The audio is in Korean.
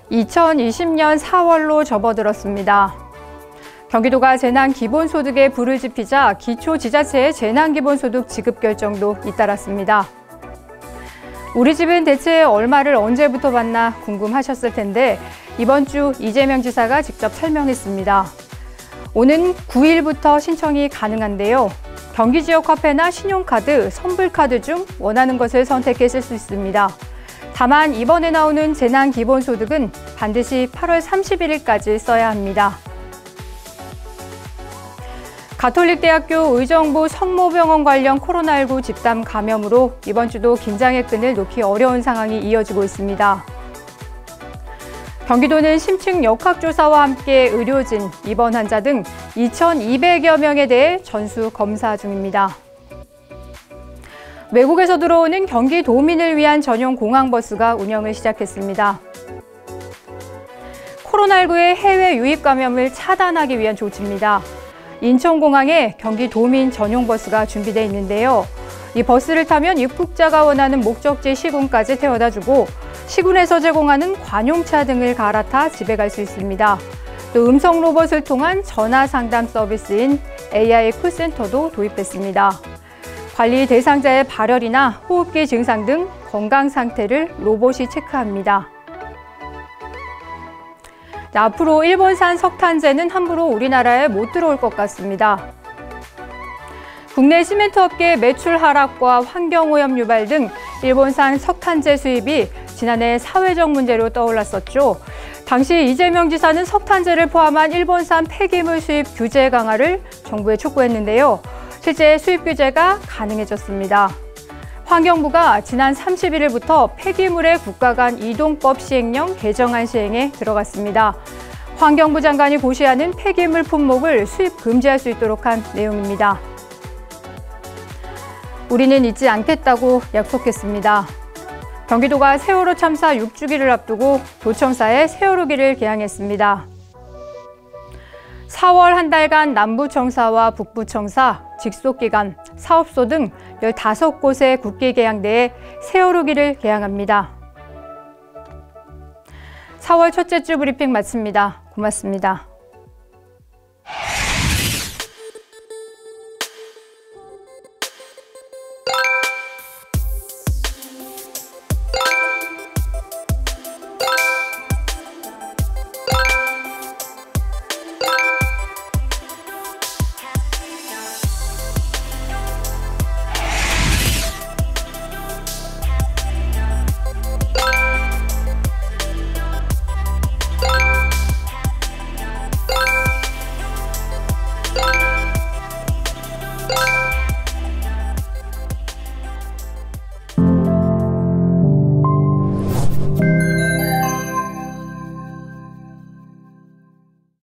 2020년 4월로 접어들었습니다. 경기도가 재난기본소득에 불을 지피자 기초지자체의 재난기본소득 지급 결정도 잇따랐습니다. 우리 집은 대체 얼마를 언제부터 받나 궁금하셨을 텐데 이번 주 이재명 지사가 직접 설명했습니다. 오는 9일부터 신청이 가능한데요. 경기 지역 화폐나 신용카드, 선불카드 중 원하는 것을 선택해 쓸 수 있습니다. 다만 이번에 나오는 재난기본소득은 반드시 8월 31일까지 써야 합니다. 가톨릭대학교 의정부 성모병원 관련 코로나19 집단 감염으로 이번 주도 긴장의 끈을 놓기 어려운 상황이 이어지고 있습니다. 경기도는 심층 역학조사와 함께 의료진, 입원 환자 등 2,200여 명에 대해 전수 검사 중입니다. 외국에서 들어오는 경기도민을 위한 전용 공항버스가 운영을 시작했습니다. 코로나19의 해외 유입 감염을 차단하기 위한 조치입니다. 인천공항에 경기도민 전용 버스가 준비되어 있는데요. 이 버스를 타면 입국자가 원하는 목적지 시군까지 태워다주고 시군에서 제공하는 관용차 등을 갈아타 집에 갈 수 있습니다. 또 음성 로봇을 통한 전화 상담 서비스인 AI 콜센터도 도입했습니다. 관리 대상자의 발열이나 호흡기 증상 등 건강 상태를 로봇이 체크합니다. 앞으로 일본산 석탄재는 함부로 우리나라에 못 들어올 것 같습니다. 국내 시멘트 업계 매출 하락과 환경오염 유발 등 일본산 석탄재 수입이 지난해 사회적 문제로 떠올랐었죠. 당시 이재명 지사는 석탄재를 포함한 일본산 폐기물 수입 규제 강화를 정부에 촉구했는데요. 실제 수입 규제가 가능해졌습니다. 환경부가 지난 31일부터 폐기물의 국가 간 이동법 시행령 개정안 시행에 들어갔습니다. 환경부 장관이 고시하는 폐기물 품목을 수입 금지할 수 있도록 한 내용입니다. 우리는 잊지 않겠다고 약속했습니다. 경기도가 세월호 참사 6주기를 앞두고 도청사에 세월호기를 개항했습니다. 4월 한 달간 남부청사와 북부청사, 직속기관, 사업소 등 15곳의 국기 개항대에 세월호기를 개항합니다. 4월 첫째 주 브리핑 마칩니다. 고맙습니다.